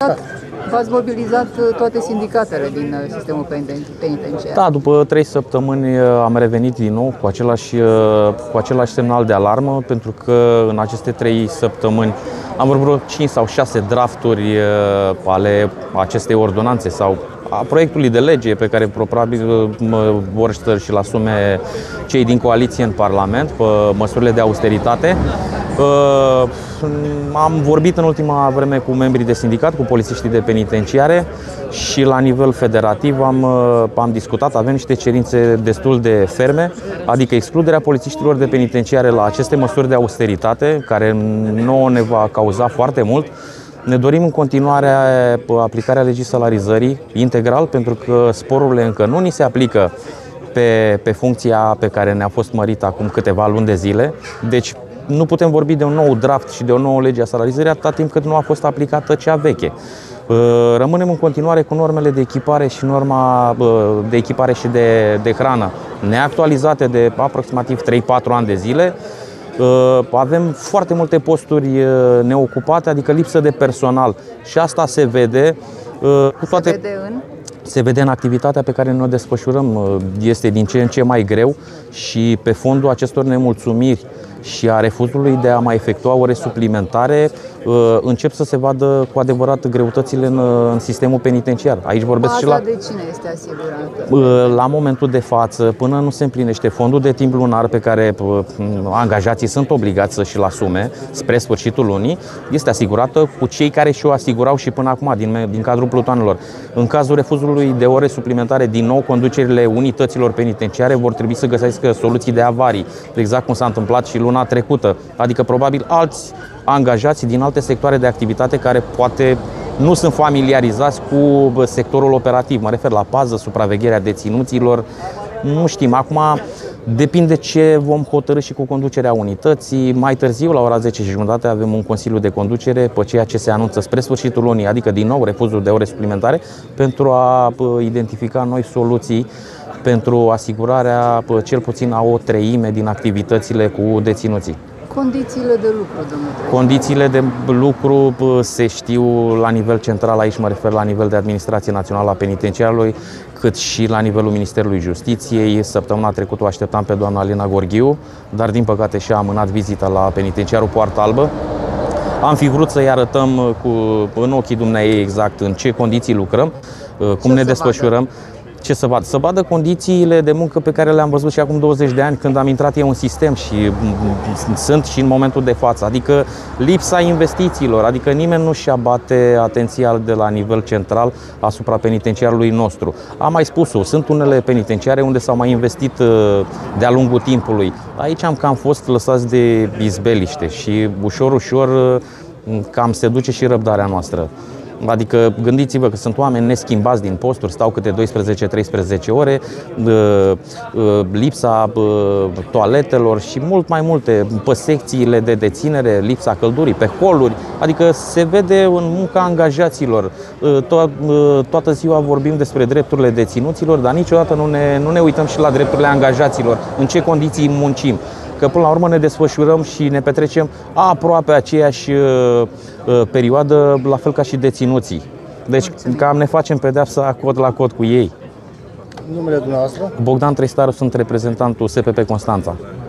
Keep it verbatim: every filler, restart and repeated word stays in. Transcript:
V-ați mobilizat toate sindicatele din sistemul penitenciar. Da, după trei săptămâni am revenit din nou cu același, cu același semnal de alarmă, pentru că în aceste trei săptămâni am vrut vreo cinci sau șase drafturi ale acestei ordonanțe sau a proiectului de lege pe care probabil vor să-și-l asume cei din coaliție în Parlament, pe măsurile de austeritate. Am vorbit în ultima vreme cu membrii de sindicat, cu polițiștii de penitenciare și la nivel federativ am, am discutat, avem niște cerințe destul de ferme, adică excluderea polițiștilor de penitenciare la aceste măsuri de austeritate, care nouă ne va cauza foarte mult. Ne dorim în continuare aplicarea legii salarizării integral, pentru că sporurile încă nu ni se aplică pe, pe funcția pe care ne-a fost mărită acum câteva luni de zile. Deci nu putem vorbi de un nou draft și de o nouă lege a salarizării atâta timp cât nu a fost aplicată cea veche. Rămânem în continuare cu normele de echipare și norma de echipare și de, de hrană neactualizate de aproximativ trei patru ani de zile. Avem foarte multe posturi neocupate, adică lipsă de personal și asta se vede cu toate... Se vede în? Se vede în activitatea pe care ne-o desfășurăm. Este din ce în ce mai greu și pe fondul acestor nemulțumiri și a refuzului de a mai efectua ore suplimentare, încep să se vadă cu adevărat greutățile în, în sistemul penitenciar. Aici vorbesc Baza și la... de cine este asigurată? La momentul de față, până nu se împlinește fondul de timp lunar pe care angajații sunt obligați să și-l asume spre sfârșitul lunii, este asigurată cu cei care și-o asigurau și până acum, din, din cadrul plutonelor. În cazul refuzului de ore suplimentare, din nou, conducerile unităților penitenciare vor trebui să găsească soluții de avarii, exact cum s-a întâmplat și luna trecută, adică probabil alți angajați din alte sectoare de activitate care poate nu sunt familiarizați cu sectorul operativ, mă refer la pază, supravegherea deținuților, nu știm. Acum depinde ce vom hotărî și cu conducerea unității. Mai târziu, la ora zece și jumătate, avem un consiliu de conducere pe ceea ce se anunță spre sfârșitul lunii, adică din nou refuzul de ore suplimentare, pentru a identifica noi soluții pentru asigurarea cel puțin a o treime din activitățile cu deținuții. Condițiile de lucru, domnule? Condițiile de lucru se știu la nivel central, aici mă refer la nivel de Administrație Națională a Penitenciarului, cât și la nivelul Ministerului Justiției. Săptămâna trecută o așteptam pe doamna Alina Gorghiu, dar din păcate și-a amânat vizita la penitenciarul Poarta Albă. Am fi vrut să-i arătăm cu, în ochii dumneavoastră exact în ce condiții lucrăm, cum ne desfășurăm. Ce să vadă? Să vadă condițiile de muncă pe care le-am văzut și acum douăzeci de ani când am intrat eu în sistem și sunt și în momentul de față. Adică lipsa investițiilor, adică nimeni nu-și abate atenția de la nivel central asupra penitenciarului nostru. Am mai spus-o, sunt unele penitenciare unde s-au mai investit de-a lungul timpului. Aici am cam fost lăsați de izbeliște și ușor, ușor cam se duce și răbdarea noastră. Adică gândiți-vă că sunt oameni neschimbați din posturi, stau câte doisprezece treisprezece ore, lipsa toaletelor și mult mai multe, pe secțiile de deținere, lipsa căldurii, pe holuri, adică se vede în munca angajaților. To toată ziua vorbim despre drepturile deținuților, dar niciodată nu ne, nu ne uităm și la drepturile angajaților, în ce condiții muncim. Că până la urmă ne desfășurăm și ne petrecem aproape aceeași uh, perioadă, la fel ca și deținuții. Deci cam ne facem pedeapsa cod la cod cu ei. Numele dumneavoastră? Bogdan Tristaru, sunt reprezentantul S P P Constanța.